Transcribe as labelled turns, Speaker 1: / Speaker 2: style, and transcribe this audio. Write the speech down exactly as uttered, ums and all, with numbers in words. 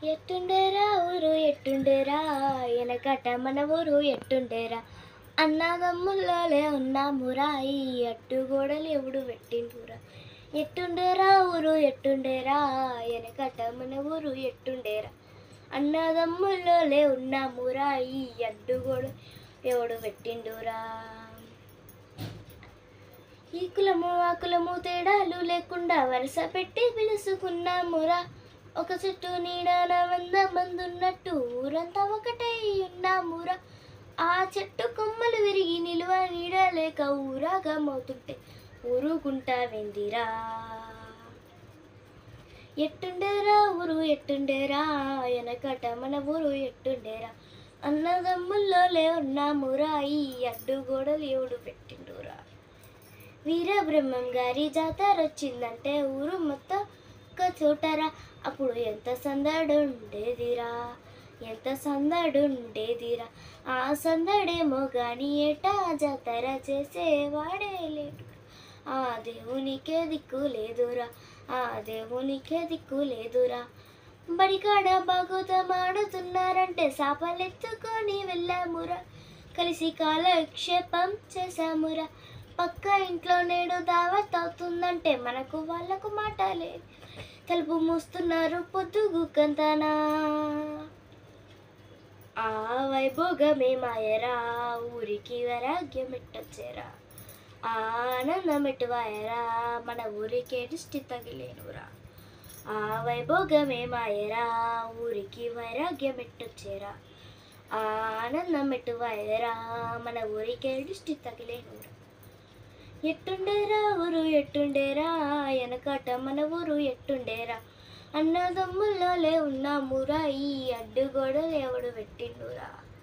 Speaker 1: ఎట్టుండేరా ఊరు ఎట్టుండేరా ఎనకట మన ఊరు ఎట్టుండేరా అన్నదమ్ముల్లోలే ఉన్నామురా ఈ అడ్డుగోడలు ఎవడు పెట్టిండురా. ఎట్టుండేరా ఊరు ఎట్టుండేరా ఎనకట మన ఊరు ఎట్టుండేరా అన్నదమ్ముల్లోలే ఉన్నామురా ఈ అడ్డుగోడ ఎవడు పెట్టిండురా. ఈ కులము ఆ కులము తేడాలు లేకుండా వరుస పెట్టి పిలుసుకున్నామురా. ఒక చెట్టు నీడన వంద మంది ఉన్నట్టు ఊరంతా ఒకటే ఉన్నామురా. ఆ చెట్టు కొమ్మలు విరిగి నిలువ నీడ లేక ఊరాగా మోతుంటే ఊరుకుంటా వెందిరా. ఎట్టుండేరా ఊరు ఎట్టుండేరా ఎనకట మన ఊరు ఎట్టుండేరా అన్నదమ్ముల్లోలే ఉన్నామురా ఈ అడ్డుగోడలు ఎవడు పెట్టిండురా. వీరబ్రహ్మం గారి జాతర వచ్చిందంటే ఊరు మొత్తం ఒక చోటరా. అప్పుడు ఎంత సందడుండేదిరా ఎంత సందడుండేదిరా. ఆ సందడేమో గాని ఏటా జాతర చేసేవాడే లేడు. ఆ దేవునికే దిక్కు లేదురా ఆ దేవునికే దిక్కు లేదురా. బడికాడ బాగోతం ఆడుతున్నారంటే సాపలెత్తుకొని వెళ్ళామురా. కలిసి కాలక్షేపం చేశామురా. పక్క ఇంట్లో నేడు దావత్ అవుతుందంటే మనకు వాళ్ళకు మాట లేదు. తలుపు మూస్తున్నారు పొద్దుగుకంతనా ఆ వైభోగమే మాయరా ఊరికి వైరాగ్యం ఎట్టొచ్చేరా. ఆ ఆనందం ఎటువాయరా మన ఊరికే దిష్టి తగిలేనురా. ఆ వైభోగమే మాయరా ఊరికి వైరాగ్యం ఎట్టొచ్చేరా. ఆ ఆనందం ఎటువాయరా మన ఊరికే దిష్టి తగిలేనురా. ఎట్టుండేరా ఊరు ఎట్టుండేరా ఎనకట మన ఊరు ఎట్టుండేరా అన్నదమ్ముల్లోలే ఉన్నామురా ఈ అడ్డుగోడలు ఎవడు పెట్టిండురా.